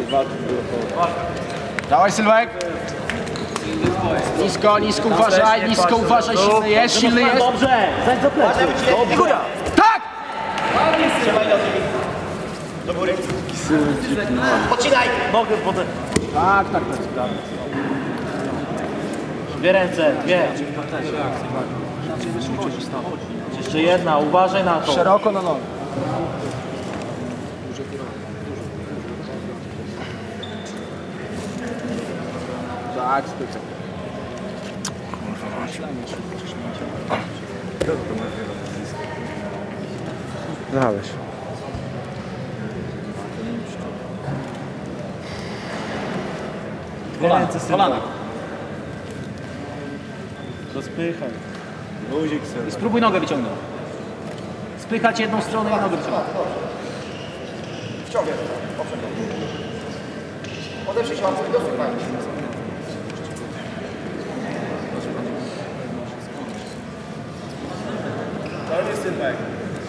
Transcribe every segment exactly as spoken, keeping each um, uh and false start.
Dawaj Sylwek. Nisko, nisko uważaj, nisko uważaj, silny jest, silny jest. Dobrze, zajdź za plecy. I góra. Tak! Do góry. Pocinaj! Nogę potem. Tak, tak, tak. Dwie ręce, dwie. Jeszcze jedna, uważaj na to. Szeroko na nogę. Tak, spychaj. Dałeś. Dwie ręce, kolana. Rozpychaj. Luzik sobie. I spróbuj nogę wyciągnąć. Spychać jedną stronę i nogę wyciągnąć. Wciągaj. Poprzez to. Odeprzyj się łapce i dosypaj. To jest Sylwek.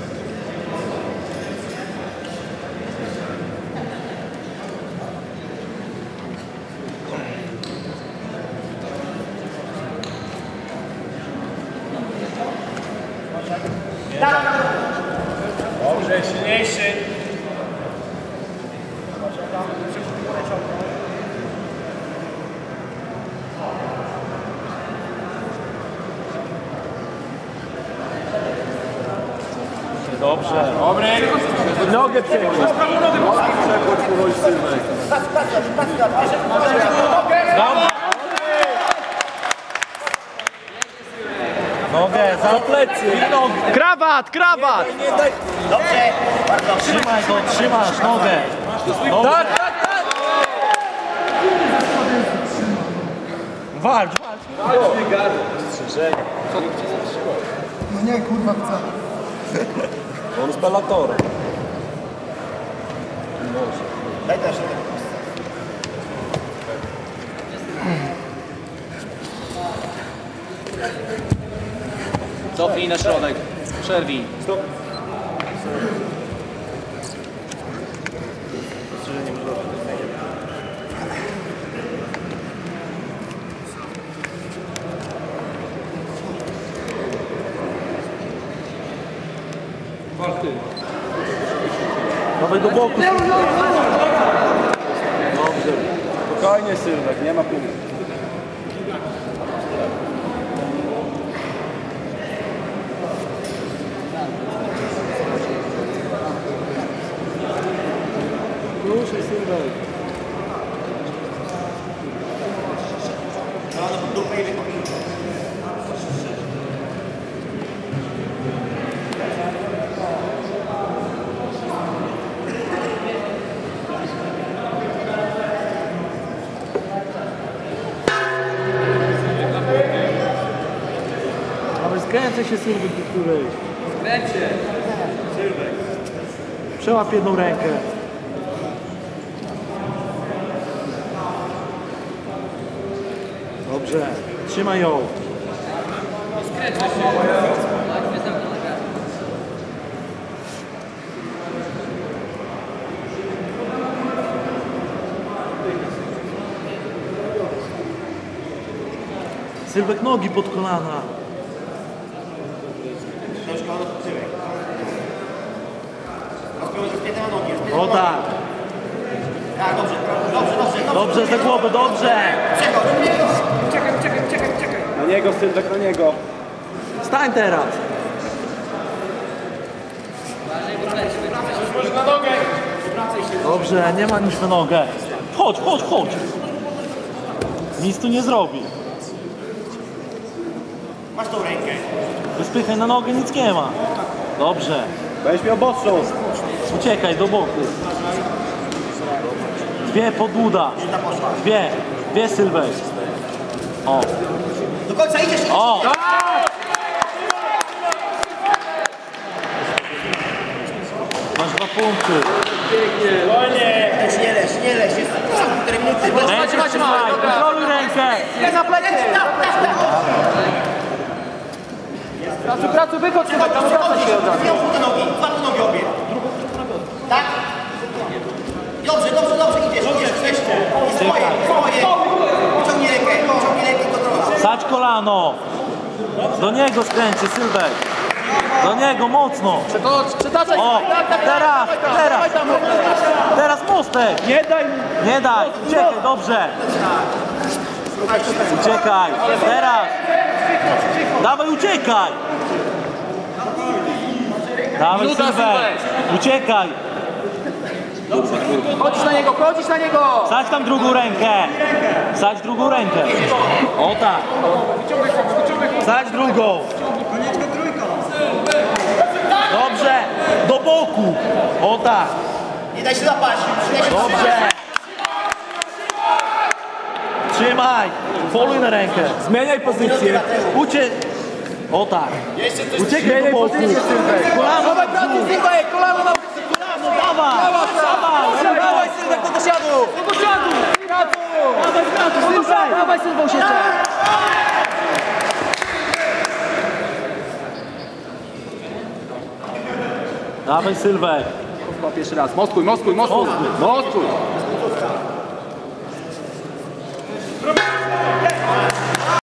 Dobrze, silniejszy. Dobrze. Dobry. Nogę przejmij. Nogę, za plecy. Krawat, krawat! Dobrze. Bardzo dobrze. Trzymaj go, trzymasz nogę. Dobrze. Tak, tak, tak! Walcz, walcz. No nie, kurwa, wcale. On z Bellatorem. Daj też. Cofnij na środek. Przerwij. Stop. Dawaj do boku. Dobrze. Spokojnie Sylwek, nie ma punktu. Ruszaj, Sylwek. Ale skręcę się, Sylwek, do której. Kręcie. Przełap jedną rękę. Dobrze, trzymaj ją. Skręcę się. Sylwek, nogi pod kolana. O tak. Tak, dobrze, dobrze, dobrze. Dobrze, za głowę, dobrze. Czekaj, czekaj, czekaj, czekaj. Na niego, Sylwek, na niego. Stań teraz. Dobrze, nie ma nic na nogę. Chodź, chodź, chodź. Nic tu nie zrobi. Masz tą rękę. Wyspychaj na nogę, nic nie ma. Dobrze. Będziesz miał boczną. Uciekaj do boku. Dwie podłuda. Dwie. Dwie, Sylwek. O. Do końca idziesz. O. Masz dwa punkty. Spokojnie. Też nie leż, nie leż. Jest cztery minuty. Rękę trzymaj. Kontroluj rękę. Nie za plecy! Pracuj, pracuj, wychodź chyba, tam wraca się od razu. Złap te nogi, złap te nogi obie. Tak? Dobrze, dobrze, dobrze, idziesz, idziesz, wreszcie. I swoje, i swoje. Wyciągnij rękę, wyciągnij rękę i kontrola. Sać kolano. Do niego skręcie, Sylwek. Do niego mocno. Przytaczaj! O, teraz, teraz. Teraz mostek. Nie daj mu! Nie daj, uciekaj, dobrze. Uciekaj, teraz. Dawaj, uciekaj. Dawaj, Sylwek. Uciekaj. Chodzisz na niego, chodzisz na niego! Sać tam drugą rękę. Sać drugą rękę. O tak. Sać drugą. Dobrze. Do boku. O tak. Nie daj się zapaść. Nie daj się Dobrze. Trzymaj. Poluj na rękę. Zmieniaj pozycję. Uciek. O tak. Jeszcze coś. Uciekaj do Zmieniaj boku. pozycję, Sylwek. Kolano. Dawaj pracy, Sylwek! Kolano na... Kolano, dawaj. Dawaj. Dawaj, Sylwek, do dosiadu! Do dosiadu! Dawaj, pracy, Sylwek! Dawaj, Sylwek, się Dawaj, Sylwek. Łap jeszcze raz. Moskuj, moskuj, moskuj! Moskuj!